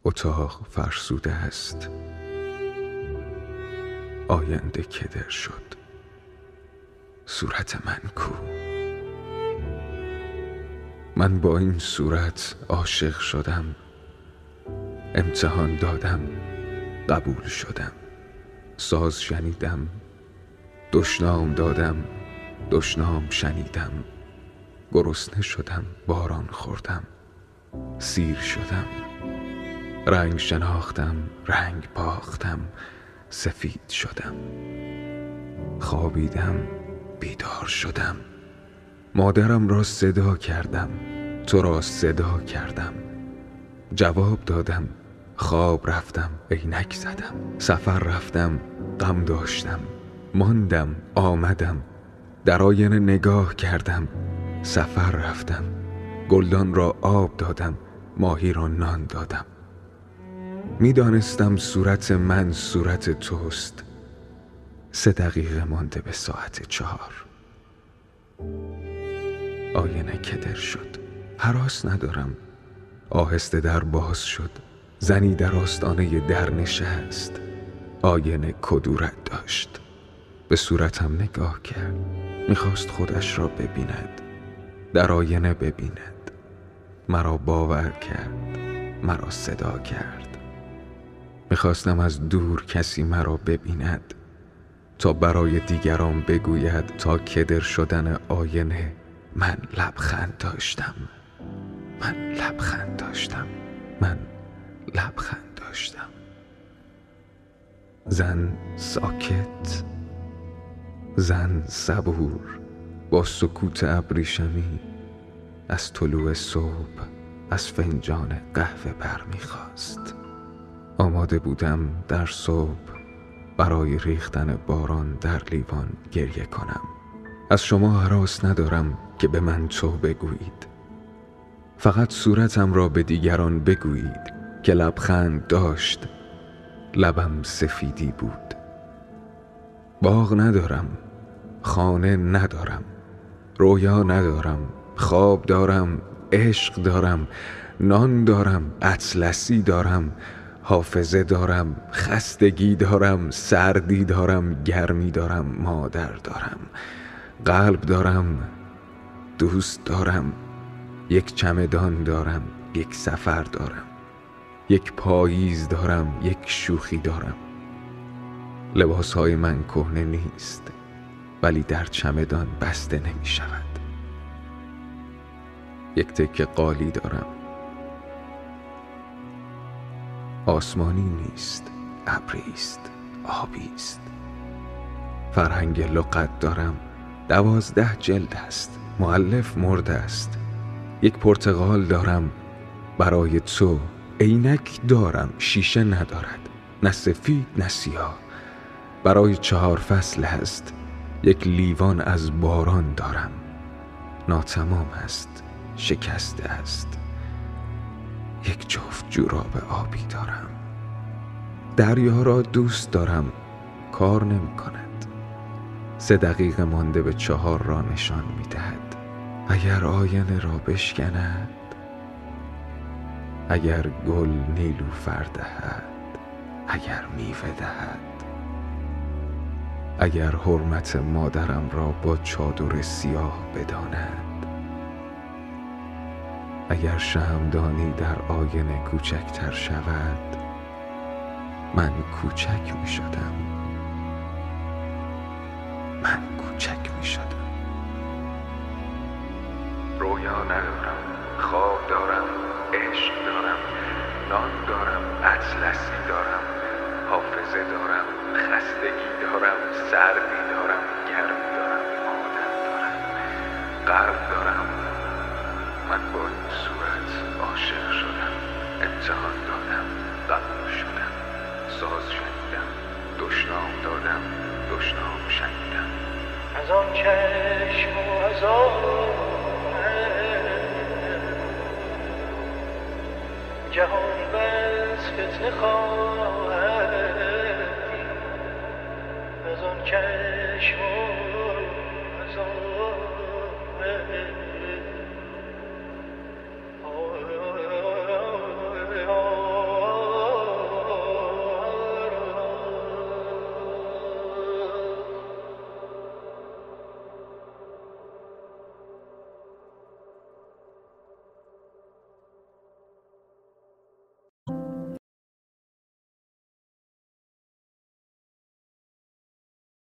اتاق فرسوده است، آینده کدر شد، صورت من کو؟ من با این صورت عاشق شدم، امتحان دادم، قبول شدم، ساز شنیدم، دشنام دادم، دشنام شنیدم، گرسنه شدم، باران خوردم، سیر شدم، رنگ شناختم، رنگ باختم، سفید شدم، خوابیدم، بیدار شدم، مادرم را صدا کردم، تو را صدا کردم، جواب دادم، خواب رفتم، عینک زدم، سفر رفتم، غم داشتم، ماندم، آمدم، در آینه نگاه کردم، سفر رفتم، گلدان را آب دادم، ماهی را نان دادم، میدانستم صورت من صورت توست. 3 دقیقه مانده به ساعت 4. آینه کدر شد، هراس ندارم. آهسته در باز شد، زنی در آستانه در نشست، آینه کدورت داشت، به صورتم نگاه کرد، میخواست خودش را ببیند، در آینه ببیند، مرا باور کرد، مرا صدا کرد. میخواستم از دور کسی مرا ببیند تا برای دیگران بگوید تا کدر شدن آینه من لبخند داشتم، من لبخند داشتم، من لبخند داشتم. زن ساکت، زن صبور، با سکوت ابریشمی از طلوع صبح از فنجان قهوه برمیخواست. آماده بودم در صبح برای ریختن باران در لیوان گریه کنم. از شما هراس ندارم که به من تو بگویید، فقط صورتم را به دیگران بگویید که لبخند داشت، لبم سفیدی بود. باغ ندارم، خانه ندارم، رویا ندارم، خواب دارم، عشق دارم، نان دارم، اطلسی دارم، حافظه دارم، خستگی دارم، سردی دارم، گرمی دارم، مادر دارم، قلب دارم، دوست دارم، یک چمدان دارم، یک سفر دارم، یک پاییز دارم، یک شوخی دارم. لباسهای من کهنه نیست، ولی در چمدان بسته نمی شود. یک تکه قالی دارم، آسمانی نیست، ابریست، آبیست. فرهنگ لغت دارم، 12 جلد است، مؤلف مرده است. یک پرتقال دارم برای تو، عینک دارم، شیشه ندارد، نه سفید نه سیاه، برای 4 فصل است. یک لیوان از باران دارم، ناتمام است، شکسته است. یک جفت جوراب آبی دارم، دریا را دوست دارم، کار نمی کند. 3 دقیقه مانده به 4 را نشان می دهد. اگر آینه را بشکند، اگر گل نیلوفر دهد، اگر میوه دهد، اگر حرمت مادرم را با چادر سیاه بداند، اگر شمعدانی در آینه کوچکتر شود، من کوچک می شدم، من کوچک می شدم. رویا ندارم، خواب دارم، عشق دارم، نان دارم، اطلسی دارم، حافظه دارم، خستگی دارم، سردی دارم، گرمی دارم، مادر دارم، قلب دارم. من با این صورت عاشق شدم، امتحان دادم، قبول شدم، ساز شنیدم، دشنام دادم، دشنام شنیدم. از آن چشم و از آن جهان بس فتنه خواهد دید. از آن چشم و از آن